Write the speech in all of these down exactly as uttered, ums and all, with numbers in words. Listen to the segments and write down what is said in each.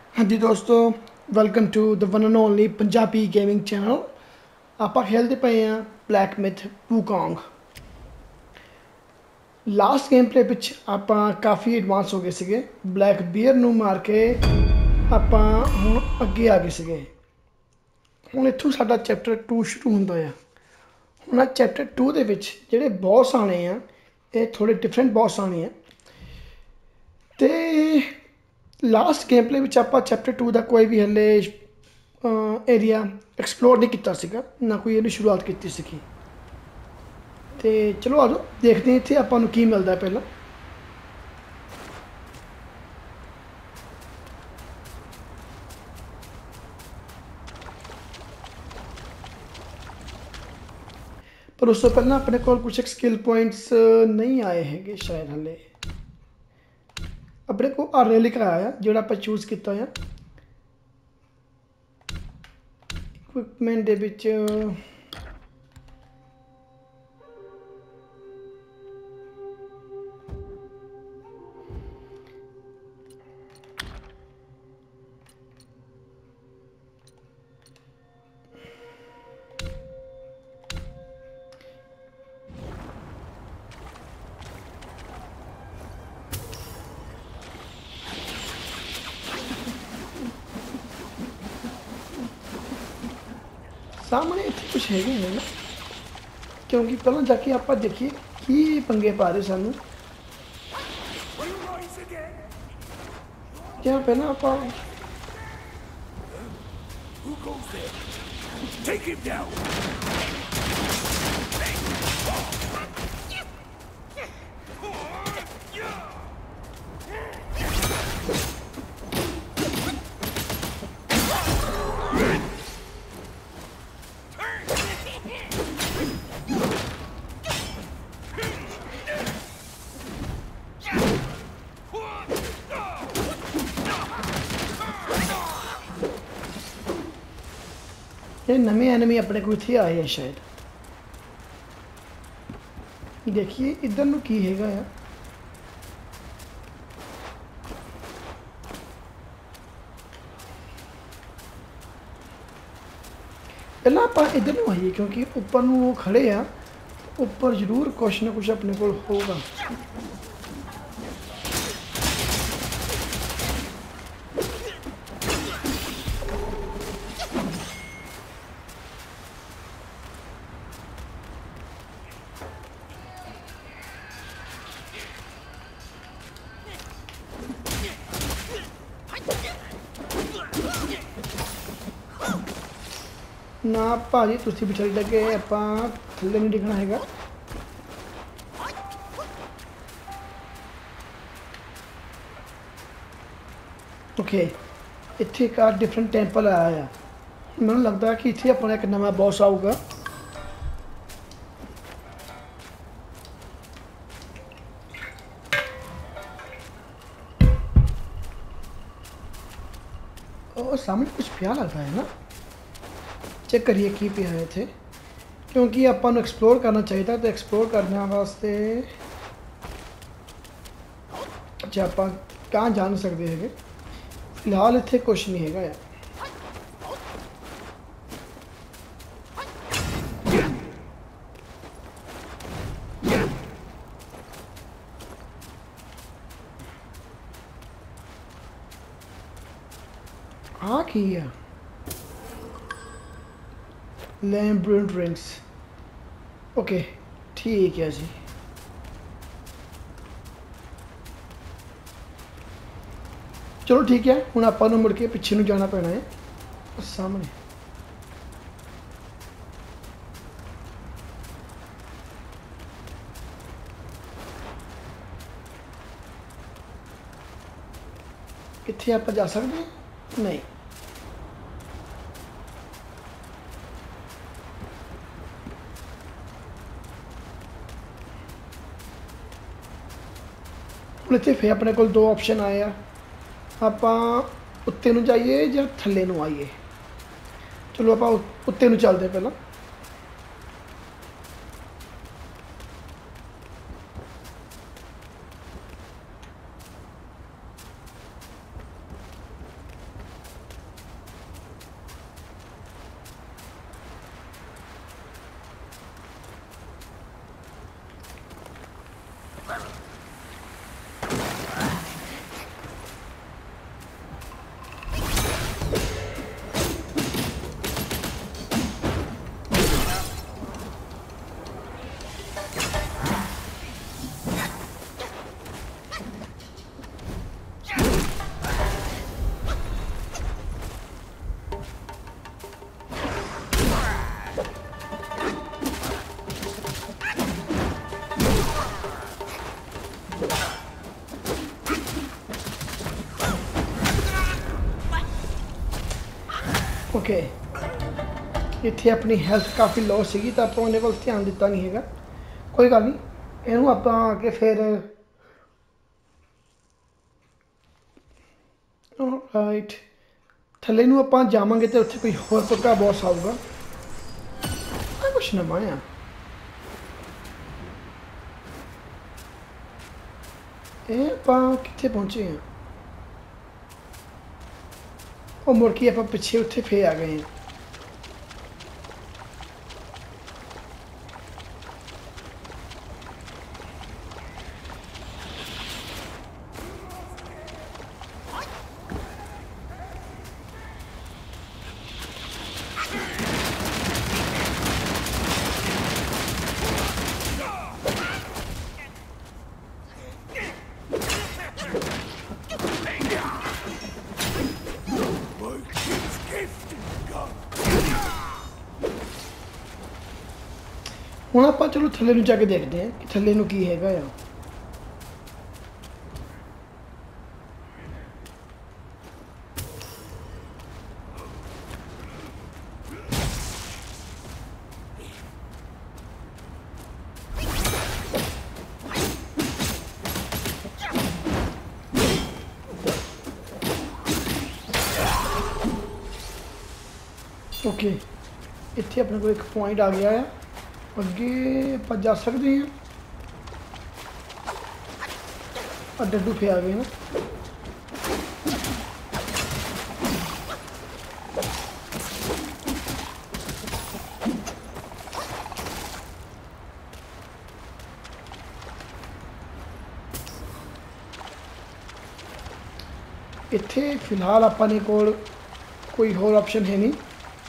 हाँ जी दोस्तों, welcome to the one and only Punjabi gaming channel. आप खेलते पे हैं Black Myth Wukong. Last game play पिछ आप काफ़ी एडवांस हो गए थे। ब्लैक बीयर नू मार के आप हुण अगे आ गए थे। हुण इत्थों साडा चैप्टर टू शुरू होंदा है। हुण चैप्टर टू दे विच जिहड़े बॉस आने आ, ये थोड़े डिफरेंट बॉस आने आ। ते लास्ट गेम प्ले विच आप चैप्टर टू का कोई भी हले एरिया एक्सप्लोर नहीं किया सीगा, ना कोई इहदी शुरुआत की सी। तो चलो आ जाओ देखते हैं इत्थे आपां नूं की मिलता है। पहला पर उस तो पहला अपने को कुछ स्किल पॉइंट्स नहीं आए हैं शायद हले। अपने को आर लिखा आया जोड़ा आप चूज किया है। इक्विपमेंट दे विच सामने इतने कुछ है नहीं ना, क्योंकि पहला जाके आप देखिए की पंगे पा रहे सानू। क्या पहला आप ये नवे एनिमी अपने को इतने आए हैं शायद। देखिए इधर नूं की हैगा आ। पहला आप इधर नूं आइए, क्योंकि उपर नूं खड़े आ, उपर जरूर कुछ ना कुछ अपने को होगा। ना भाजी तुसी पिछड़ी लगे आप थले नहीं डिगना है। ओके इत्थे एक डिफरेंट टैंपल आया है। मैनूं लगता कि इत्थे अपना एक नवा बॉस आऊगा। और सामने कुछ पिया लगता है ना, चेक करिए की पिया है इत्थे, क्योंकि आपां नूं एक्सप्लोर करना चाहिए। तो एक्सप्लोर करने वास्ते अच्छा आप कहाँ जा नहीं सकते हैं। फिलहाल इत्थे कुछ नहीं हैगा यार। हाँ की है लैम्प ड्रिंक्स। ओके ठीक है जी। चलो ठीक है, हुण आपां नूं मुड़ के पिछे नूं जाना पैना है। सामने इत्थे आप जा सकते हैं नहीं। हुण इत्थे फिर अपने कोल दो ऑप्शन आए आ, आपां उत्ते नूं जाइए या थल्ले नूं आइए। चलो आपां उत्ते नूं चलदे पहला। ओके, इत्थे अपनी हेल्थ काफ़ी लो सी तो आप उन्हें वाल ध्यान दिता नहीं है। कोई गल नहीं, इनू आप आके फिर राइट थले नू आप जावांगे तो उत्थे कोई होर पक्का बॉस आऊगा। कुछ नवा आ ये आप कितने पहुंचे हैं? और मुड़ के आप पिछे उत्थे फे आ गए हैं। हुण आपां चलो थल्ले नूं जाके देखते हैं कि थल्ले नूं की हैगा आ। ओके, इत्थे अपने को एक पॉइंट आ गया है, अगे आप जा सकते हैं। और डड्डू पे आ गए ना। इत्थे फिलहाल अपने कोल कोई होर ऑप्शन है नहीं।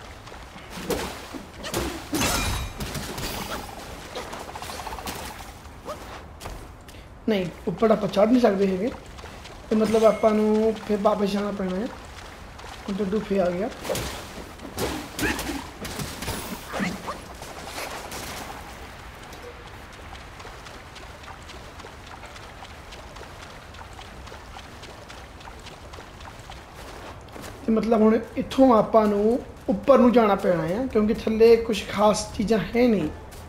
नहीं उपर आप चढ़ नहीं सकते है, तो मतलब आपू फिर वापस जाना पैना है। डड्डू फे आ गया। तो मतलब हुण इत्थों आपां नूं उपर नूं जाना पैना है, क्योंकि थल्ले कुछ खास चीज़ां है नहीं।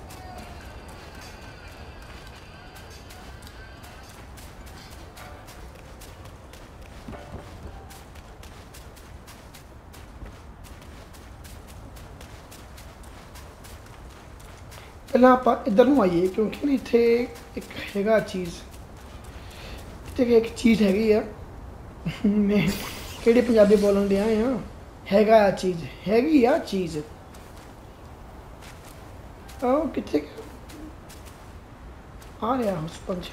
पहले आप इधर नूं आइए, क्योंकि ना इत्थे एक हैगा चीज़, इत्थे एक चीज़ हैगी आ। मैं किहड़ी पंजाबी बोलन दिया हाँ, हैगा आ चीज़, हैगी आ चीज़। आओ कित्थे आ रहा उस पंज।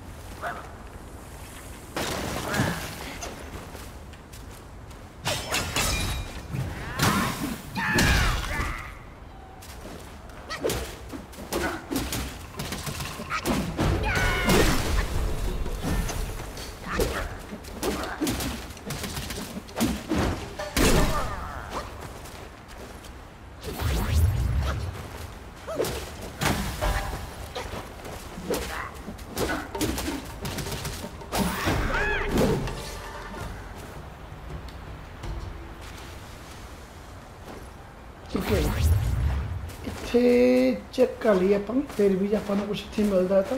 ओके, इत्थे चेक कर लिए अपन, फिर भी अपन कुछ इत्थे मिलता है तो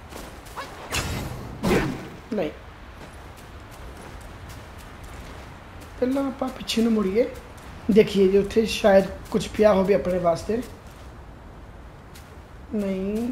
नहीं। पहला आप पिछे नूं मुड़िए, देखिए जो उत्थे शायद कुछ पिया हो भी अपने वास्ते। नहीं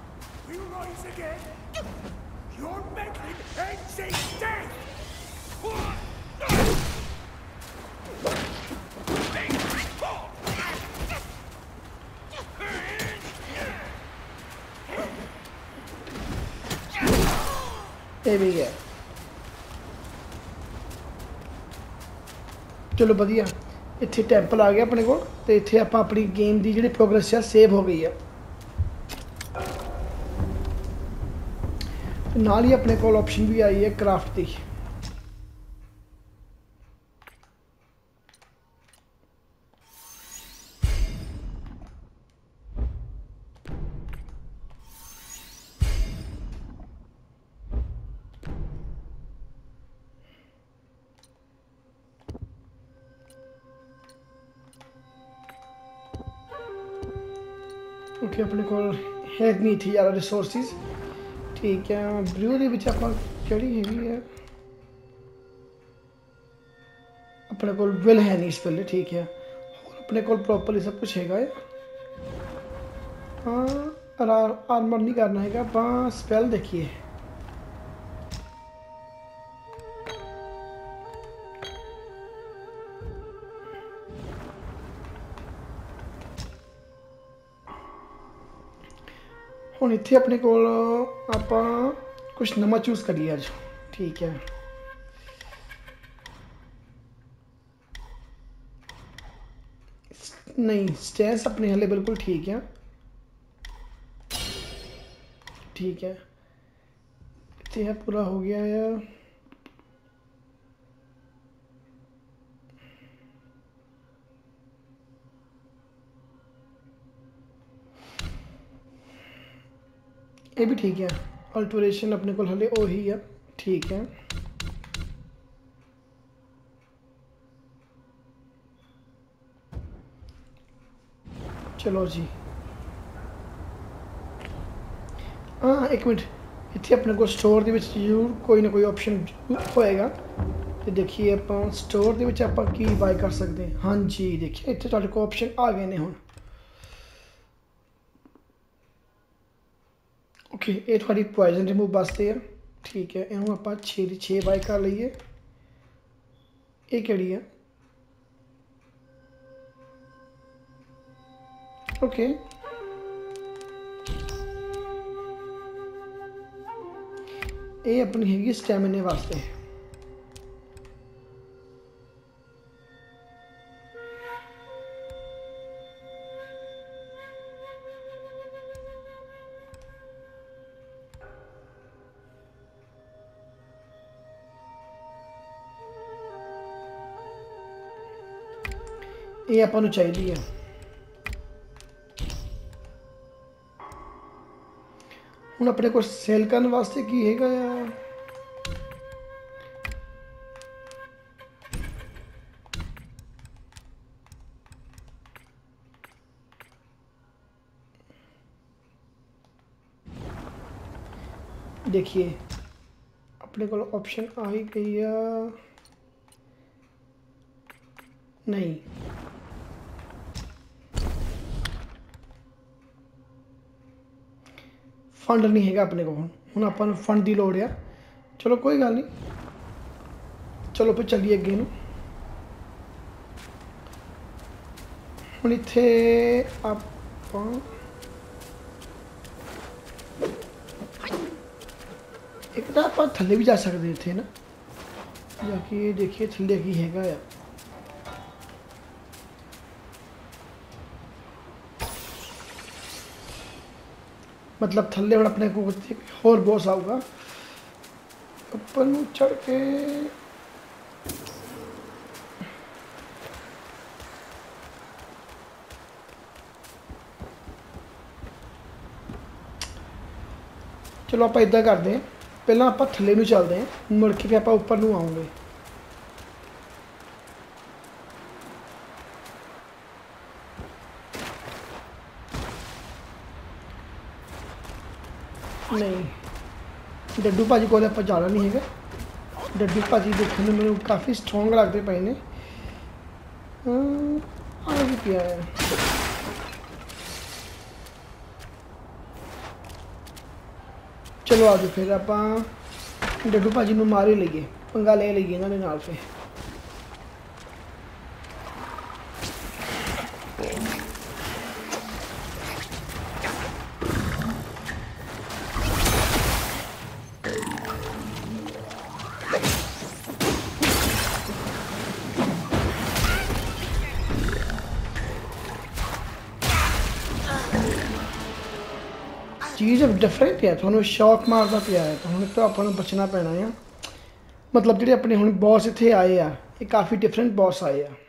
ये भी गया। चलो बढ़िया, इत्थे टैंपल आ गया अपने को, तो इत्थे आप अपनी गेम की जी प्रोग्रेस है सेव हो गई है। नाल ही अपने को ऑप्शन भी आई है क्राफ्ट की। ओके अपने को है नहीं थी ज़्यादा रिसोर्सिस। ठीक है ब्रू ਦੇ ਵਿੱਚ ਆਪਾਂ ਕਿਹੜੀ ਹੈਗੀ ਹੈ अपने को विल है नहीं इस वेले। ठीक है और अपने को प्रॉपरली सब कुछ हैगा है। हाँ आर्मर नहीं करना हैगा आप स्पेल देखिए। ਹੁਣ ਇੱਥੇ ਆਪਣੇ ਕੋਲ ਆਪਾਂ ਕੁਝ ਨਵਾਂ ਚੂਜ਼ ਕਰੀਏ ਅੱਜ। ਠੀਕ ਹੈ नहीं स्टेंस अपने हले बिल्कुल ठीक है। ठीक है इतने है पूरा हो गया यार। ये भी ठीक है अल्टरेशन अपने को हले ओ ही है। ठीक है चलो जी। हाँ एक मिनट इतने अपने को स्टोर के जरूर कोई ना कोई ऑप्शन होएगा। तो देखिए आप स्टोर के आप बाय कर सकते हैं। हाँ जी देखिए इतने तुहाडे को ऑप्शन आ गए हैं हुण। ओके ये थोड़ी पॉइजन रिमूव वास्ते है। ठीक है इनू आप छे छे बाय कर लीए। ये केड़ी है ओके ये अपनी हैगी स्टैमिने वास्ते। ये अपन चाहिए है। ਹੁਣ अपने को सेल करने वास्ते की हैगा यार देखिए अपने को ऑप्शन आ ही गई है। नहीं फंड नहीं हैगा अपने को हूँ अपन फंड की लड़ है। चलो कोई गल नहीं चलो फिर चलिए अगे नूं। हुण इत्थे आपां एक तो आप थले भी जा सकते इत्थे ना जाके देखिए थले की हैगा या मतलब थले हम अपने को होर बॉस आऊगा अपन चढ़ के चलो आप इदा करते हैं पहला आप थले नूं चलते हैं मुड़ के आप उपर नूं आऊंगे। नहीं डड्डू भाजी को आप जाना नहीं है। डड्डू भाजी देखने में मैंने काफ़ी स्ट्रोंग लगते पे ने आ भी पिया है। चलो आज फिर आप डड्डू भाजी में मार ही लीए पंगा ले लीए इन्होंने नाल फिर चीज़ डिफरेंट है थोड़ा शॉक मारता पिया है तो हम तो अपन बचना पैना है। मतलब जो अपने हम बॉस इतने आए आ ये काफ़ी डिफरेंट बॉस आए आ।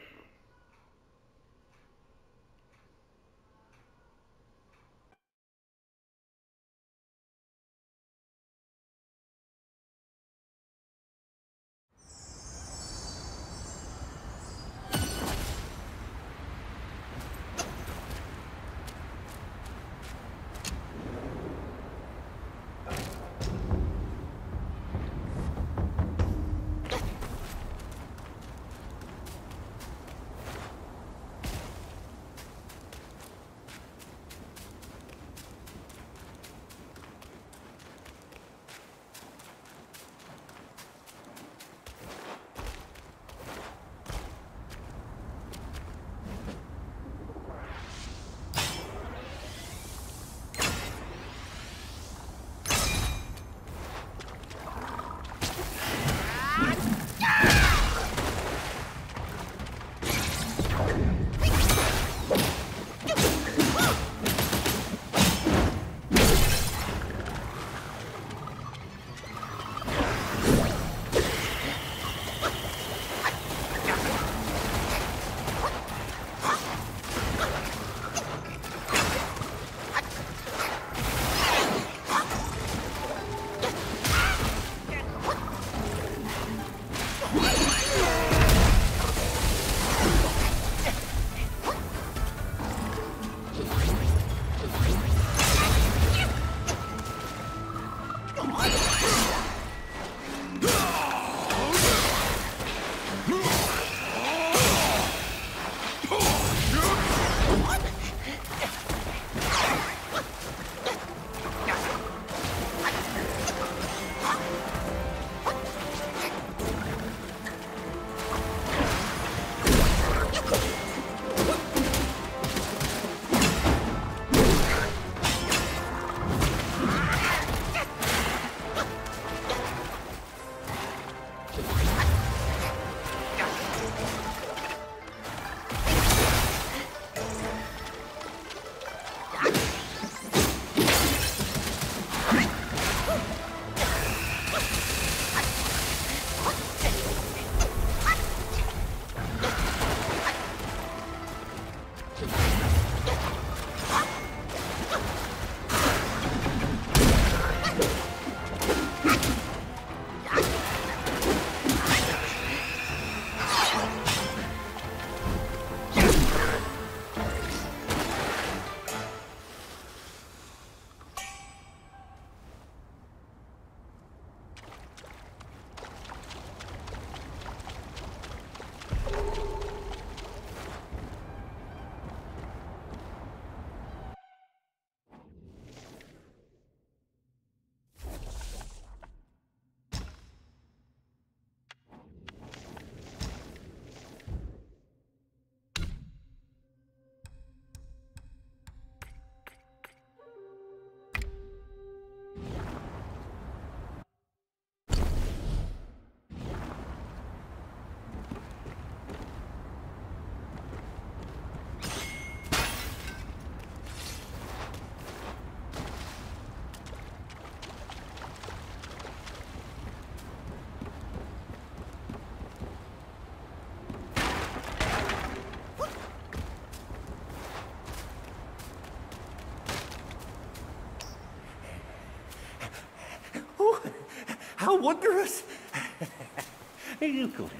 How wondrous! You go.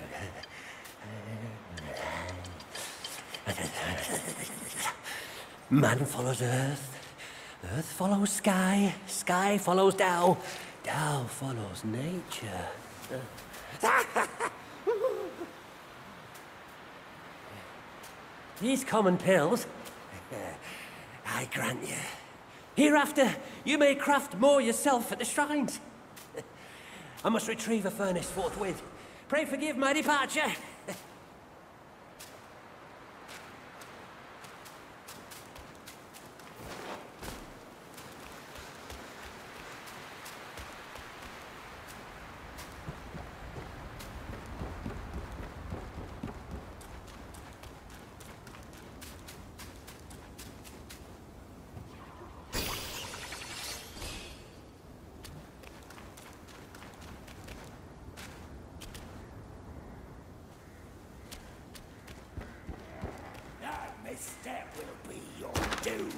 Man follows earth, earth follows sky, sky follows Tao, Tao follows nature. These common pills, I grant you. Hereafter, you may craft more yourself at the shrines. I must retrieve a furnace forthwith. Pray forgive my departure. Step will be your doom.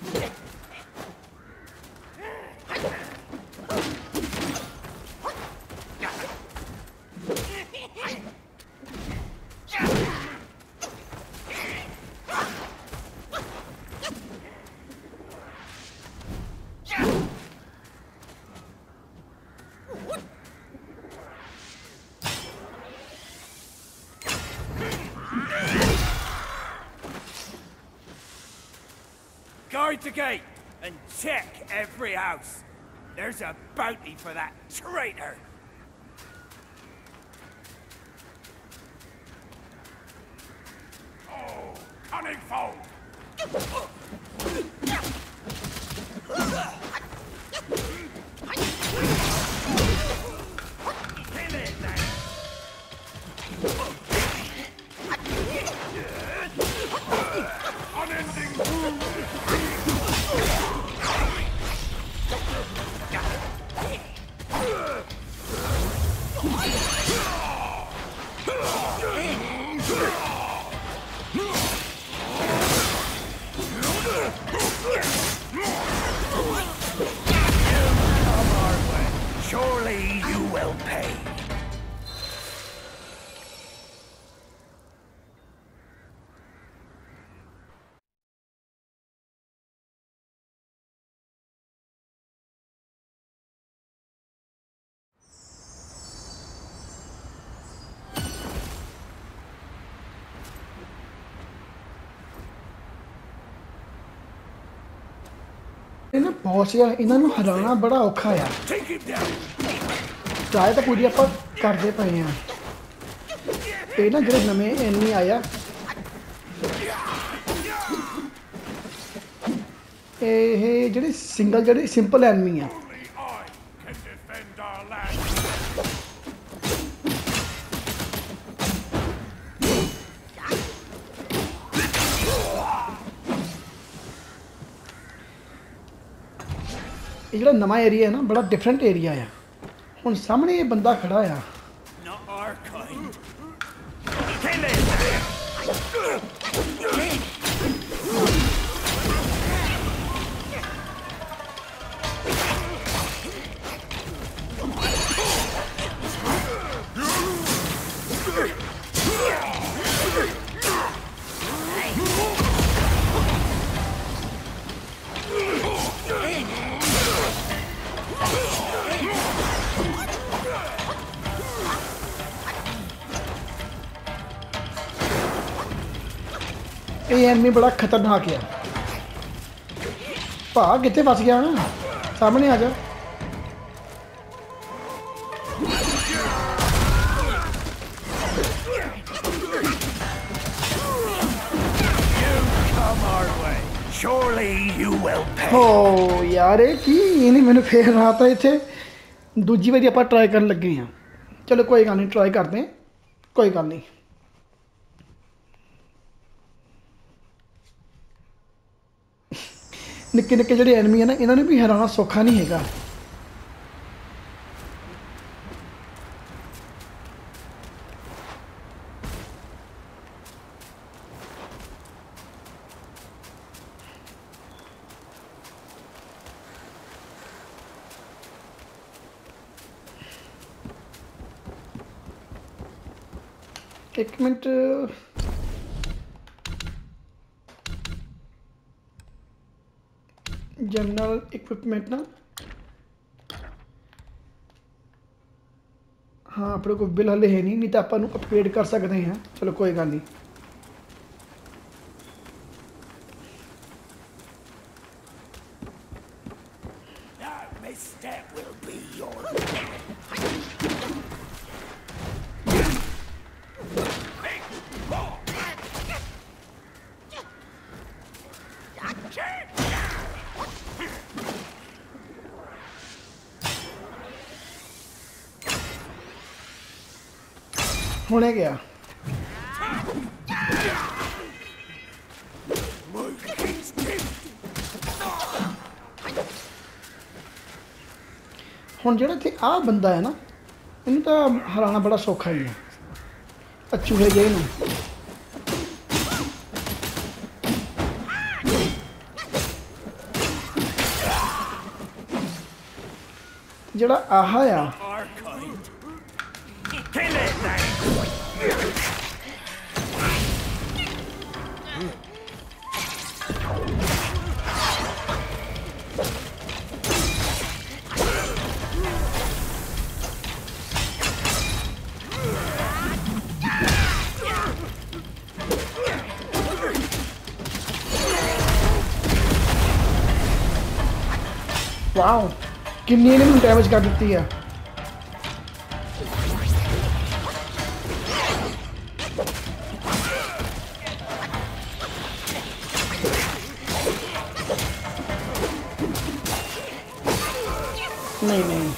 Guard the gate and check every house. There's a bounty for that traitor. Oh, cunning foe! Kill it then! Unending surely you will pay. ਇਹਨਾਂ ਬਹੁਤ ਯਾਰ ਇਹਨਾਂ ਨੂੰ ਹਰਾਉਣਾ ਬੜਾ ਔਖਾ ਆ try ਤਾਂ ਪੂਰੀ ਆਪਾਂ ਕਰਦੇ ਪਏ ਆ ਇਹ ਨਾ ਜਿਹੜੇ ਨਵੇਂ ਐਨਮੀ ਆਇਆ ਇਹ ਜਿਹੜੇ ਸਿੰਗਲ ਜਿਹੜੇ ਸਿੰਪਲ ਐਨਮੀ ਆ ਇਹ ਜਿਹੜਾ ਨਵਾਂ ਏਰੀਆ ਹੈ ਨਾ ਬੜਾ ਡਿਫਰੈਂਟ ਏਰੀਆ ਆ। ਹੁਣ ਸਾਹਮਣੇ ਇਹ ਬੰਦਾ ਖੜਾ ਆ। Not our kind. Kill it! ਇਹ ਐਨਮੀ ਬੜਾ ਖਤਰਨਾਕ ਆ। ਭਾ ਕਿੱਥੇ ਫਸ ਗਿਆ ਨਾ, ਸਾਹਮਣੇ ਆ ਜਾ। Surely you will pay. ਹੋ ਯਾਰ ਇਹ ਕੀ, ਇਹਨੇ ਮੈਨੂੰ ਫੇਰ ਰਾਤਾ ਇੱਥੇ। ਦੂਜੀ ਵਾਰੀ ਆਪਾਂ ਟਰਾਈ ਕਰਨ ਲੱਗੇ ਆ। ਚਲੋ ਕੋਈ ਗੱਲ ਨਹੀਂ, ਟਰਾਈ ਕਰਦੇ ਹਾਂ, ਕੋਈ ਗੱਲ ਨਹੀਂ। ਨਿੱਕੇ ਨਿੱਕੇ ਜਿਹੜੇ ਐਨਮੀ ਆ ਨਾ, ਇਹਨਾਂ ਨੂੰ ਵੀ ਹਰਾਉਣਾ ਸੌਖਾ ਨਹੀਂ ਹੈਗਾ। ਇੱਕ ਮਿੰਟ, ਜਨਰਲ ਇਕਵਿਪਮੈਂਟ ਨਾ, ਹਾਂ ਆਪਣੇ ਕੋਲ ਬਿੱਲ ਹਲੇ ਹੈ ਨਹੀਂ, ਨਹੀਂ ਤਾਂ ਆਪਾਂ ਨੂੰ ਅਪਗ੍ਰੇਡ ਕਰ ਸਕਦੇ ਹਾਂ। ਚਲੋ ਕੋਈ ਗੱਲ ਨਹੀਂ। ਹੁਣੇ ਗਿਆ। ਹੁਣ ਜਿਹੜਾ ਇੱਥੇ ਆਹ ਬੰਦਾ ਹੈ ਨਾ, ਇਹਨੂੰ ਤਾਂ ਹਰਾਉਣਾ ਬੜਾ ਸੌਖਾ ਹੀ ਹੈ। ਚੂਹੇ ਜਿਹੇ ਨੂੰ ਜਿਹੜਾ ਆਹ ਆ, ਵਾਓ ਕਿੰਨੀ ਇਹਨੇ ਮੈਨੂੰ ਡੈਮੇਜ ਕਰ ਦਿੱਤੀ ਆ। नहीं नहीं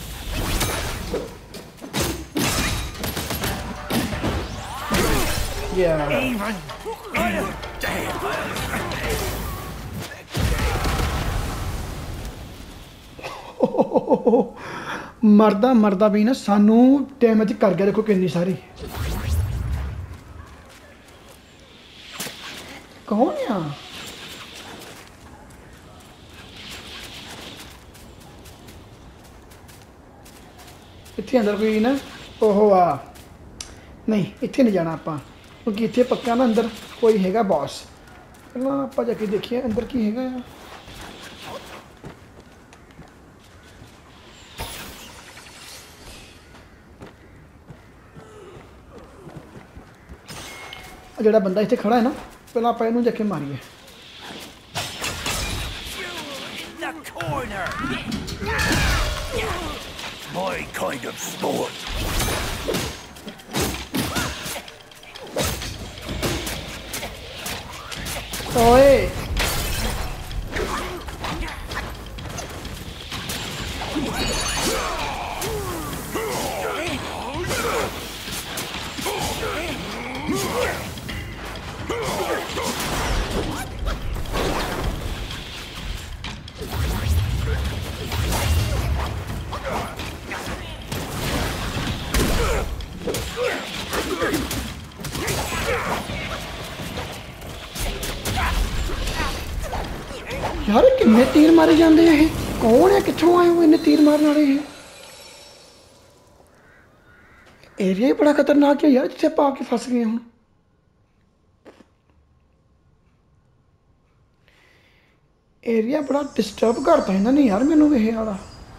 yeah. Even मरदा मरदा भी ना सानू डैमेज कर गया। देखो कितनी सारी। कौन है इतने अंदर कोई ना? ओहो आ नहीं, इतने नहीं जाना आप, क्योंकि इतने पक्का ना अंदर कोई हैगा बॉस। पहला आप जाके देखिए अंदर की हैगा यार। ਜਿਹੜਾ ਬੰਦਾ ਇੱਥੇ ਖੜਾ ਹੈ ਨਾ, ਪਹਿਲਾਂ ਆਪਾਂ ਇਹਨੂੰ ਜਾ ਕੇ ਮਾਰੀਏ। My kind of sport. ਓਏ यार किन्ने तीर मारे जाते हैं? कौन है, कितों आए हो इन्ने तीर मारने वाले? ये एरिया ही बड़ा खतरनाक है यार, जिसे आप आके फंस गए हूँ। एरिया बड़ा डिस्टर्ब करता है इन्होंने यार मैनू ये वाला।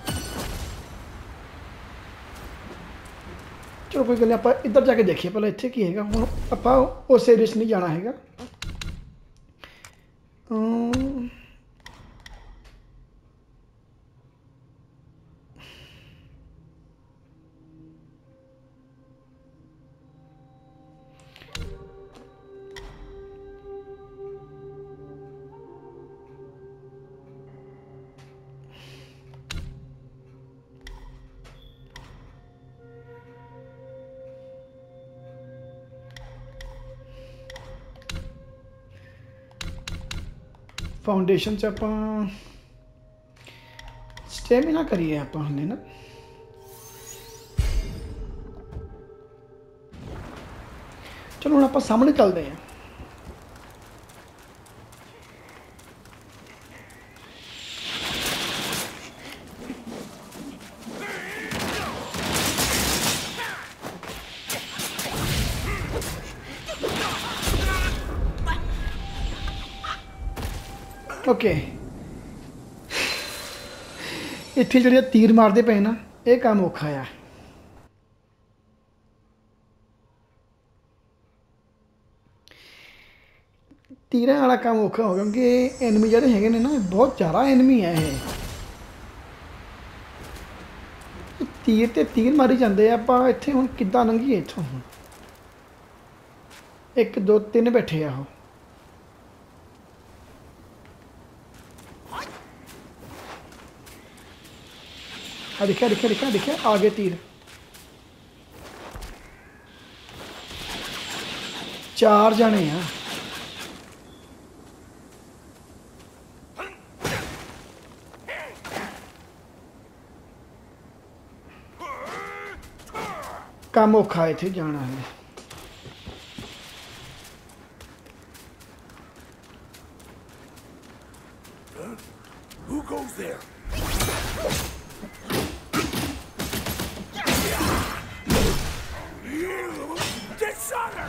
चलो कोई गल नहीं, आप इधर जाके देखिए पहले इतने की है। हूँ आप उस एरिया च नहीं जाना है। फाउंडेशन च आप स्टैमिना करिए आप हमने ना। चलो हम आप सामने चलते हैं। ओके इतने जो तीर मारते पे ना, ये काम औखा है। तीर वाला काम औखा हो क्योंकि एनमी जोड़े है ना बहुत ज़्यादा एनमी है। ये तीर ते तीर मारी जाते हैं। आप इतने हूँ कि लंघीए इतों? एक दो तीन बैठे आ। दिखा दिखा दिखा दिखा आगे तीर। चार जने हैं। काम औखा इत्थे जाना है। Who goes there? Dishonor!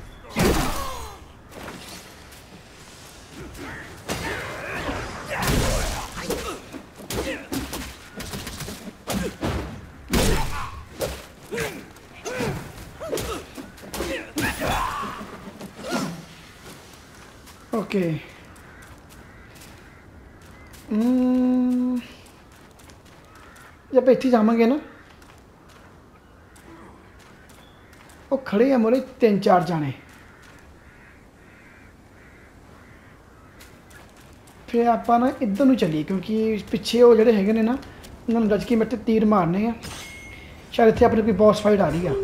Okay hmm जब इतने जावांगे ना, वो खड़े हैं मोरे तीन चार जाने। फिर आप ना इधर नूं चलीए क्योंकि पिछे वो जोड़े है ना उन्होंने रज के मेरे तीर मारने हैं। शायद इतने अपनी कोई बॉस फाइट आ रही है।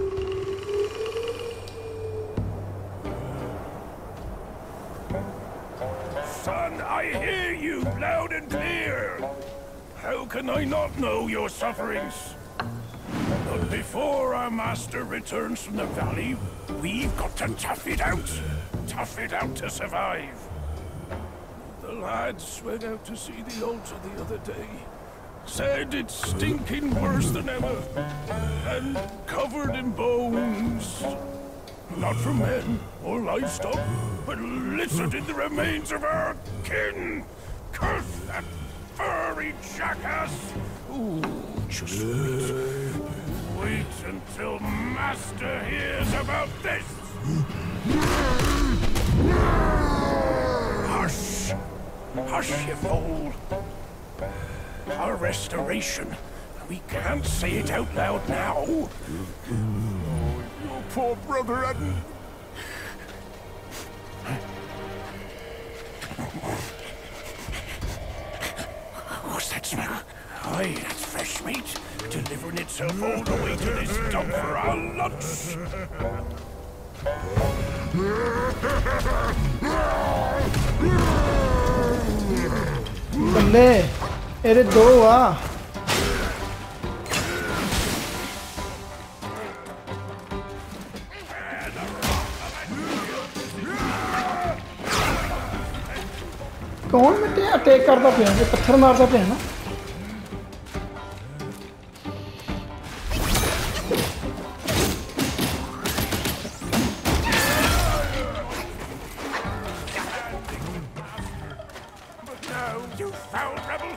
Son, I hear you loud and clear. How can I not know your sufferings? But before our master returns from the valley, we've got to tough it out. Tough it out to survive. The lads went out to see the altar the other day. Said it's stinking worse than ever. And covered in bones. Not from men or livestock, but littered in the remains of our kin. Curse that furry jackass! Ooh, just wait. Wait until Master hears about this! Hush! Hush, you fool! Our restoration. We can't say it out loud now. Oh, your poor brother hadn't... What's that smell? Aye, that's fresh meat. Delivering itself all the way to this dump for our lunch. बल्ले अरे दो आ कौन मैं attack करता पे पत्थर मारता पे ना You foul rebel!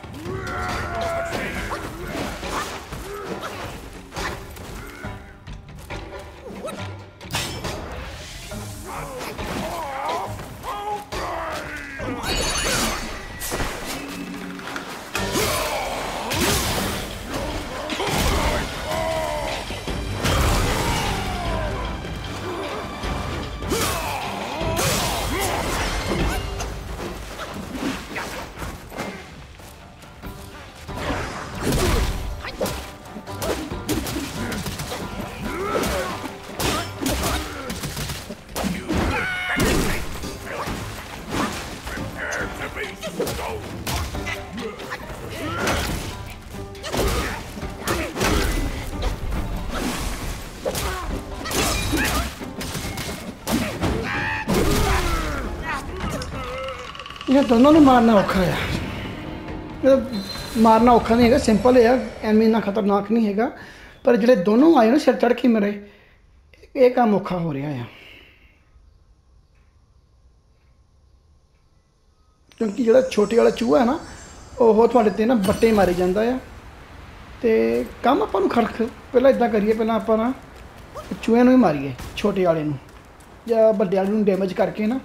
ये दोनों ने मारना औखा है मारना औखा नहीं है सिंपल है एनमी ना खतरनाक नहीं है पर जो दोनों आए ना सिर चढ़ के मेरे ये काम औखा हो रहा है क्योंकि जो छोटे वाला चूहा है ना वो थोड़े ते ना बट्टे मारी जाता है तो काम अपन खड़क पहला इदा करिए पहला आप ना चूहे ही मारीए छोटे वाले या बड़े वाले डैमेज करके ना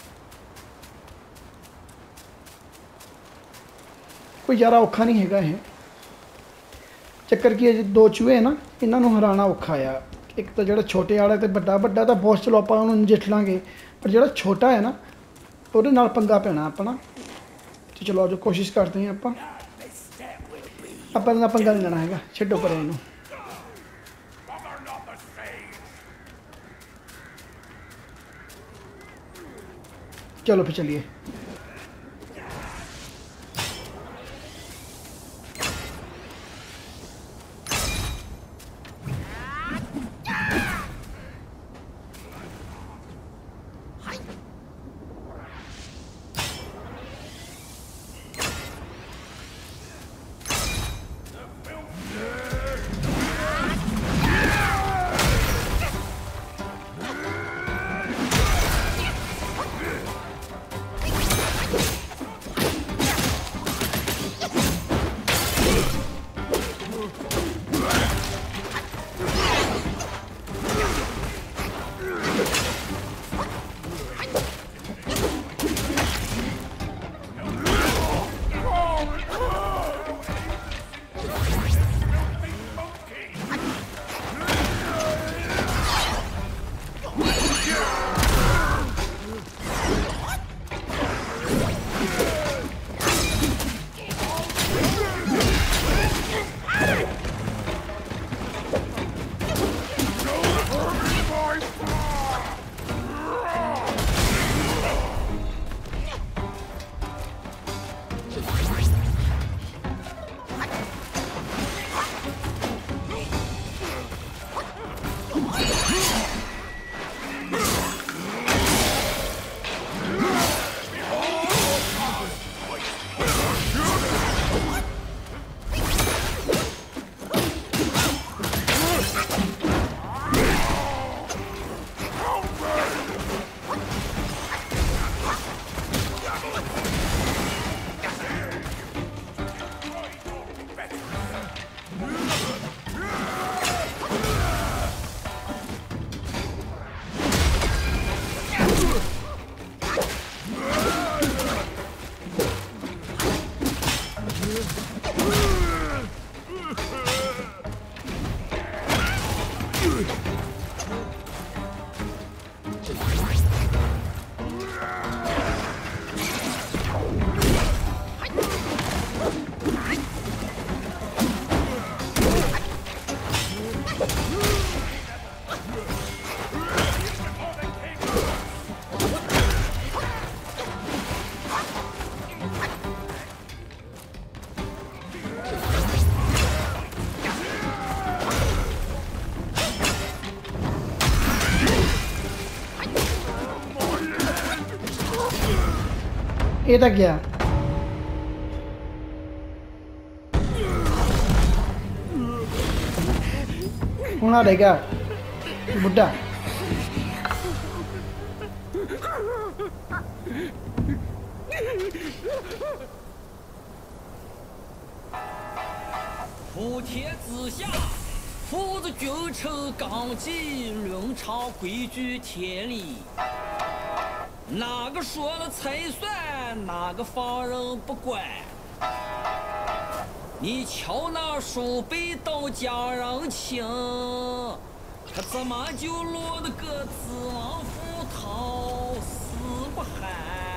कोई ज़्यादा औखा नहीं है ये चक्कर की दो चूहे है ना इन्हों हराना औखा आ एक तो जो छोटे वाला तो बड़ा बड़ा तो बहुत चलो आप नजिठ लाँगे पर जो छोटा है ना वो पंगा पैना अपना तो चलो जो कोशिश करते हैं आप अपना पंगा नहीं लेना है छड्डो पर इनू चलो फिर चलिए ये तक गया कहाँ रह गया बुड्ढा? 哪个说了才算，哪个放任不管？你瞧那鼠辈到家人情，他怎么就落得个子王府逃死不寒？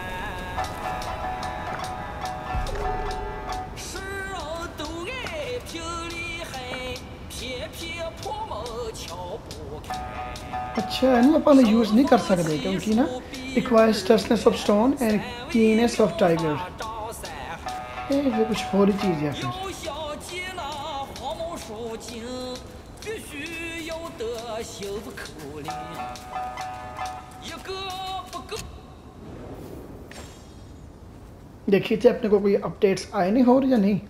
世人都爱拼厉害，偏偏婆母瞧不开。 अच्छा इन्हें अपन यूज़ नहीं कर सकते क्योंकि ना requires toughness of stone and keenness of tiger। ये वो कुछ और ही चीज़ है फिर। देखिए थे अपने को कोई अपडेट्स आए नहीं हो रहे या नहीं?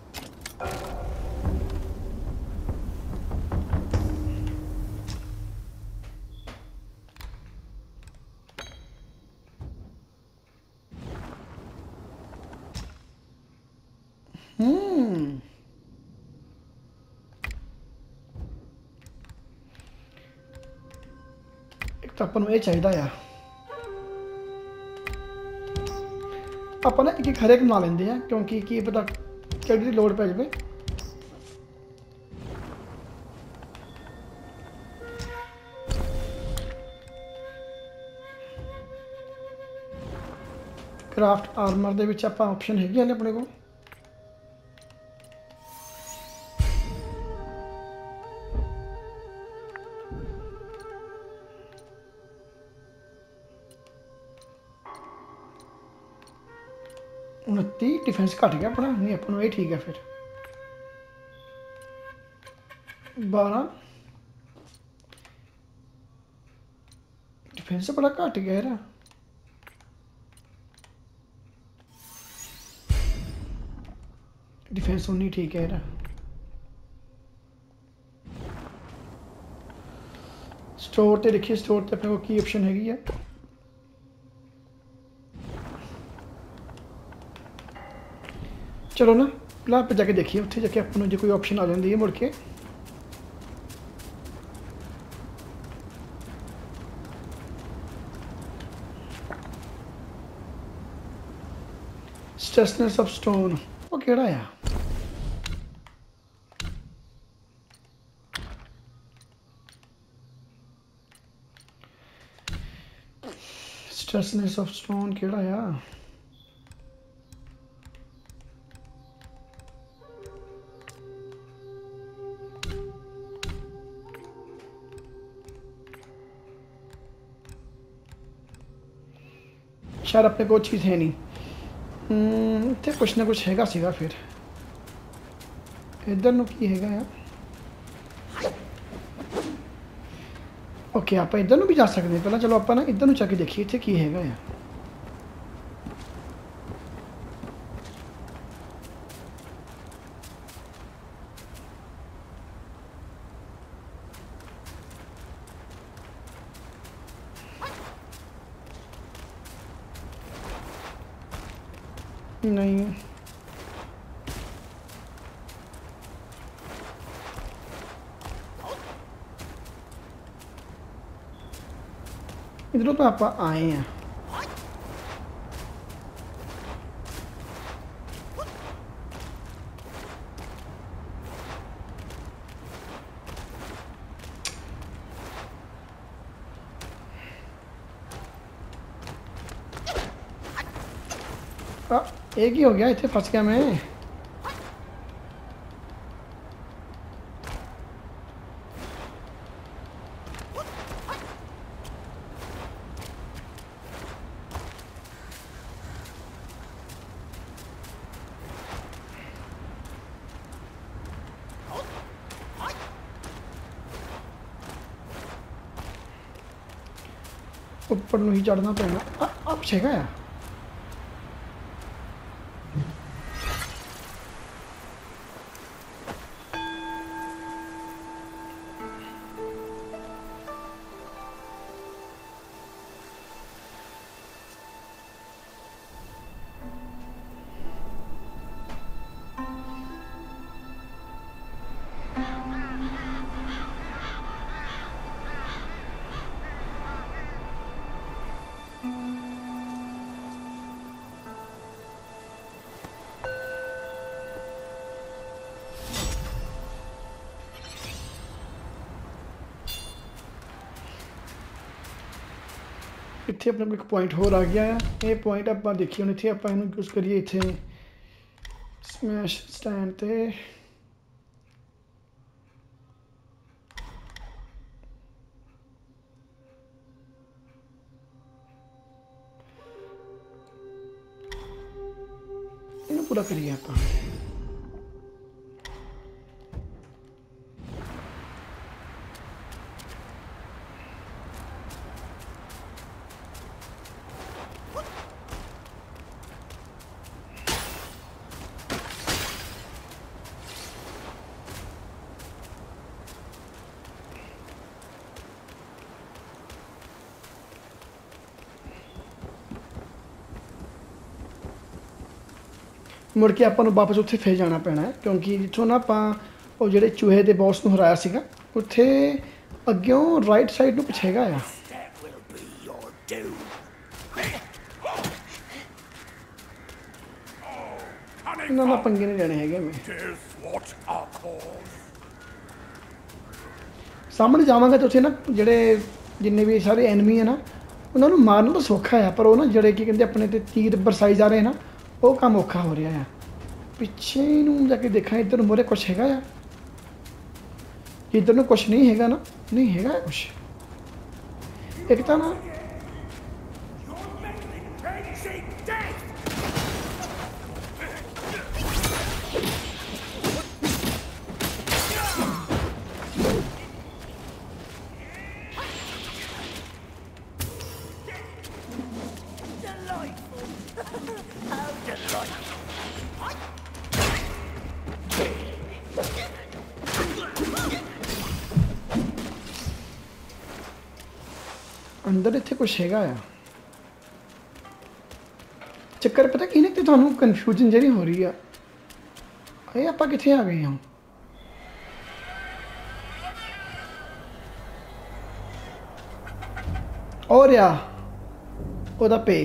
हम्म एक तो अपन ये चाहिए यार अपन ना एक हर एक बना लेंगे हैं क्योंकि की पता किहड़ी लोड़ पै जाए। क्राफ्ट आर्मर दे विच आपां ऑप्शन हैगी ने अपने को। उनती डिफेंस घट गया अपना, नहीं अपन ये ठीक है फिर। बारह डिफेंस बड़ा घट गया यार। डिफेंस उन्नी ठीक है यार। स्टोर ते देखिए स्टोर ते अपने को की ऑप्शन हैगी है। चलो ना लाभ पे जाके देखिए उत्थे जाके अपन जो कोई ऑप्शन आ जाती है मुड़ के। स्ट्रेसनेस ऑफ स्टोन वो केड़ा है? स्ट्रेसनेस ऑफ स्टोन केड़ा है? शायद अपने को चीज़ है नहीं। इतने कुछ ना कुछ हैगा सीगा फिर इधर नु की हैगा यार। ओके आप इधर नु भी जा सकते हैं। पहला चलो आप ना इधर नु जाके देखिए इतने की हैगा यार। नहीं इधरों तो आप आए हैं। आ, एक ही हो गया इतने फंस गया मैं। ऊपर ਨੂੰ ही चढ़ना पैना। अब छेगा यार ਇੱਥੇ ਆਪਣੇ ਕੋਲ ਇੱਕ ਪੁਆਇੰਟ ਹੋਰ ਆ ਗਿਆ ਆ। ਇਹ ਪੁਆਇੰਟ ਆਪਾਂ ਦੇਖੀਏ ਹੁਣ ਇੱਥੇ ਆਪਾਂ ਇਹਨੂੰ ਯੂਜ਼ ਕਰੀਏ ਇੱਥੇ ਸਮੈਸ਼ ਸਟੈਂਡ ਤੇ। ਇਹਨੂੰ ਪੂਰਾ ਕਰੀਏ ਆਪਾਂ। ਮੁੜ ਕੇ ਆਪਾਂ ਨੂੰ ਵਾਪਸ ਉੱਥੇ ਫੇਰ ਜਾਣਾ ਪੈਣਾ ਹੈ ਕਿਉਂਕਿ ਜਿੱਥੋਂ ਨਾ ਆਪਾਂ ਉਹ ਜਿਹੜੇ ਚੂਹੇ ਦੇ ਬੌਸ ਨੂੰ ਹਰਾਇਆ ਸੀਗਾ ਉੱਥੇ ਅੱਗਿਓਂ ਰਾਈਟ ਸਾਈਡ ਨੂੰ ਪਿੱਛੇ ਹੈਗਾ ਆ। ਇਹਨਾਂ ਨਾਲ ਪੰਗੇ ਨਹੀਂ ਲੈਣੇ ਹੈਗੇ ਮੈਂ। ਸਾਹਮਣੇ ਜਾਵਾਂਗਾ ਤੇ ਉੱਥੇ ਨਾ ਜਿਹੜੇ ਜਿੰਨੇ ਵੀ ਸਾਰੇ ਐਨਮੀ ਹੈ ਨਾ ਉਹਨਾਂ ਨੂੰ ਮਾਰਨਾ ਤਾਂ ਸੌਖਾ ਆ, ਪਰ ਉਹ ਨਾ ਜਿਹੜੇ ਕੀ ਕਹਿੰਦੇ ਆਪਣੇ ਤੇ ਤੀਰ ਬਰਸਾਈ ਜਾ ਰਹੇ ਨਾ ਉਹ ਕੰਮ ਔਖਾ ਹੋ ਰਿਹਾ ਆ। ਪਿੱਛੇ ਨੂੰ ਜਾ ਕੇ ਦੇਖਾਂ ਇੱਧਰ ਮੋਰੇ ਕੁਛ ਹੈਗਾ ਆ। ਇੱਧਰ ਨੂੰ ਕੁਛ ਨਹੀਂ ਹੈਗਾ ਨਾ, ਨਹੀਂ ਹੈਗਾ ਕੁਛ। ਇੱਕ ਤਾਂ ਨਾ ਅੰਦਰ ਇੱਥੇ ਕੁਛ ਹੈਗਾ ਆ। ਚੱਕਰ ਪਤਾ ਕੀ ਨੇ ਤੇ ਤੁਹਾਨੂੰ ਕਨਫਿਊਜ਼ਨ ਜਿਹੜੀ ਹੋ ਰਹੀ ਆ, ਇਹ ਆਪਾਂ ਕਿੱਥੇ ਆ ਗਏ ਹਾਂ? ਔਰ ਆ ਉਹਦਾ ਪੇ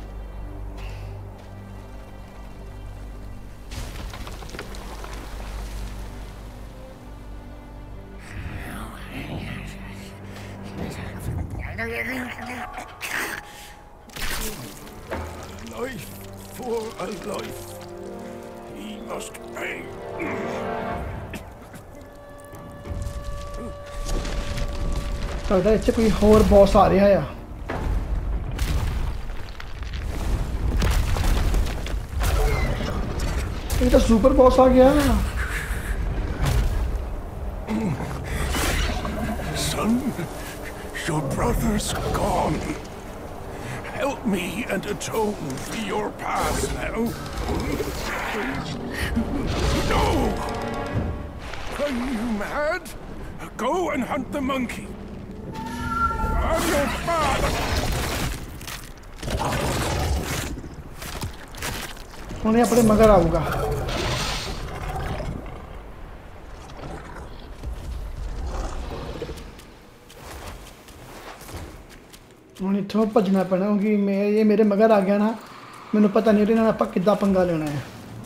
Life for a life. He must pay. ਲੱਗਦਾ ਇੱਥੇ ਕੋਈ ਹੋਰ ਬੌਸ ਆ ਰਿਹਾ ਆ। ਇਹ ਤਾਂ ਸੁਪਰ ਬੌਸ ਆ ਗਿਆ। Son, your brother's gone. Help me and atone for your past now. No! Are you mad? Go and hunt the monkey. I'm your father. ਹੁਣ ਇਹ ਆਪਣੇ ਮਗਰ ਆਊਗਾ। ਹੁਣ ਇੱਥੋਂ ਭੱਜਣਾ ਪੈਣਾ ਕਿਉਂਕਿ ਮੈਂ ਇਹ ਮੇਰੇ ਮਗਰ ਆ ਗਿਆ ਨਾ, ਮੈਨੂੰ ਪਤਾ ਨਹੀਂ ਇਹਦੇ ਨਾਲ ਆਪਾਂ ਕਿੱਦਾਂ ਪੰਗਾ ਲੈਣਾ ਹੈ।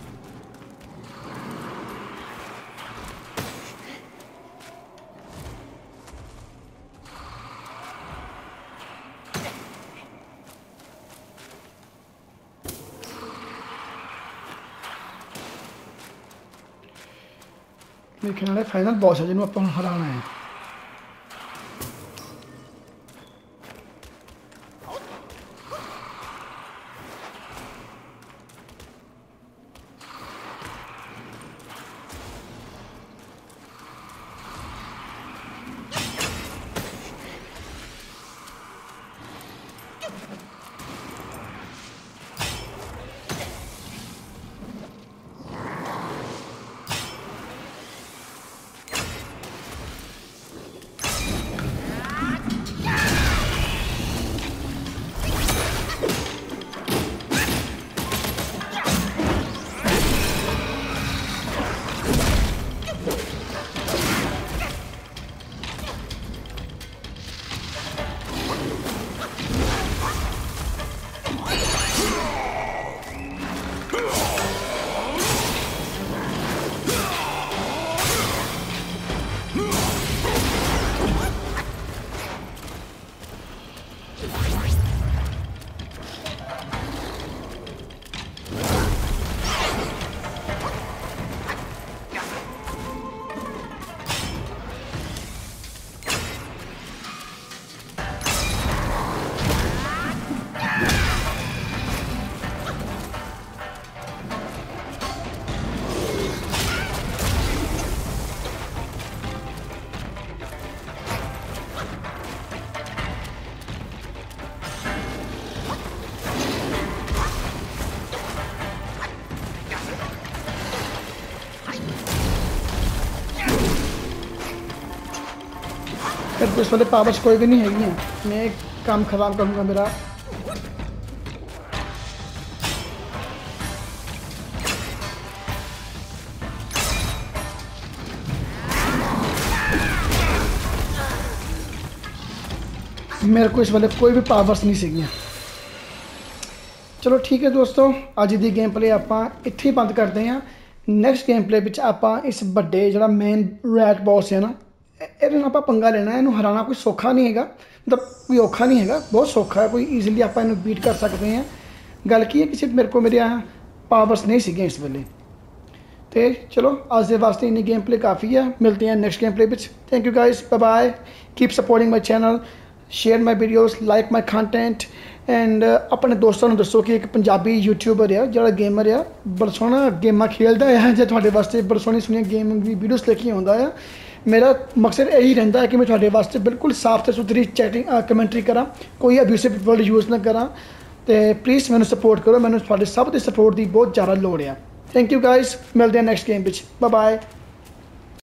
ਮੇਰੇ ਖਿਆਲ ਨਾਲ ਫਾਈਨਲ ਬੌਸ ਹੈ ਜਿਹਨੂੰ ਆਪਾਂ ਹਰਾਉਣਾ ਹੈ। मेरे को इस वाले पावर्स कोई भी नहीं है, मैं काम खराब करूँगा मेरा। मेरे को इस वाले कोई भी पावर्स नहीं सीखियां। चलो ठीक है दोस्तों, अज की गेम प्ले आप इत्थे ही बंद करते हैं। नैक्सट गेम प्ले आप इस बड़े जो मेन रैट बॉस है ना, ये आप पंगा लेना, इन्हू हराना कोई सौखा नहीं है, मतलब कोई औखा नहीं है, बहुत सौखा है, कोई ईजिली आप इन्हू बीट कर सकते हैं। गल की है कि सिर्फ मेरे को मेरे पावर्स नहीं सीगे इस वेले। तो चलो आज के वास्ते इन्नी गेम प्ले काफ़ी है, मिलते हैं next game play. Thank you guys, bye bye, keep supporting my channel, share my videos, like my content and अपने दोस्तों को दसो कि एक पंजाबी यूट्यूबर है जो गेमर है, बड़ा सोहना गेमां खेलता है, जो थोड़े वास्ते बड़ी सोहनी सोहनी गेम वीडियोज़ लेके आउंदा है। मेरा मकसद यही रहता है कि मैं थोड़े वास्ते बिल्कुल साफ ते सुथरी चैटिंग कमेंट्री करा, कोई अब्यूसिव वर्ड यूज़ ना करा। तो प्लीज़ मैंने सपोर्ट करो, मैंने थोड़े सब के सपोर्ट की बहुत ज़्यादा लोड़ है। थैंक यू गाइस, मिलते हैं नैक्सट गेम, बाय बाय।